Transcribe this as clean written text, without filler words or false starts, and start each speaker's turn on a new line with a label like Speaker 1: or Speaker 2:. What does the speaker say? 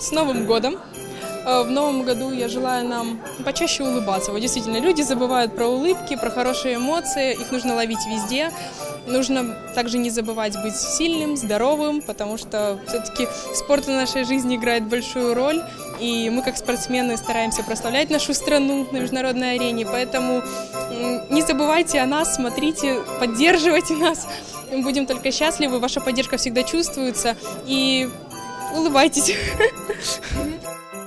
Speaker 1: С Новым годом! В новом году я желаю нам почаще улыбаться. Вот действительно, люди забывают про улыбки, про хорошие эмоции, их нужно ловить везде. Нужно также не забывать быть сильным, здоровым, потому что все-таки спорт в нашей жизни играет большую роль. И мы, как спортсмены, стараемся прославлять нашу страну на международной арене. Поэтому не забывайте о нас, смотрите, поддерживайте нас. Мы будем только счастливы, ваша поддержка всегда чувствуется. И улыбайтесь.